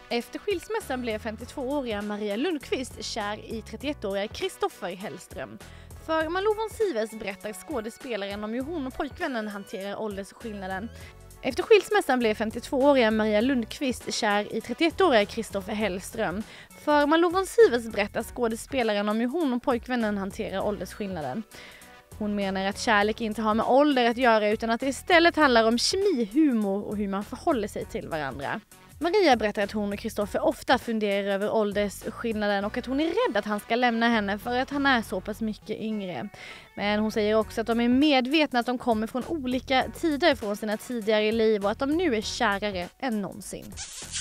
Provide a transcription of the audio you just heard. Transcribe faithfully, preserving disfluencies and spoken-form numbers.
Efter skilsmässan blev femtiotvååriga Maria Lundqvist kär i trettioettåriga Kristoffer Hellström. För Malou von Sivers berättar skådespelaren om hur hon och pojkvännen hanterar åldersskillnaden. Efter skilsmässan blev femtiotvååriga Maria Lundqvist kär i trettioettåriga Kristoffer Hellström. För Malou von Sivers berättar skådespelaren om hur hon och pojkvännen hanterar åldersskillnaden. Hon menar att kärlek inte har med ålder att göra utan att det istället handlar om kemi, humor och hur man förhåller sig till varandra. Maria berättar att hon och Kristoffer ofta funderar över åldersskillnaden och att hon är rädd att han ska lämna henne för att han är så pass mycket yngre. Men hon säger också att de är medvetna att de kommer från olika tider från sina tidigare liv och att de nu är kärare än någonsin.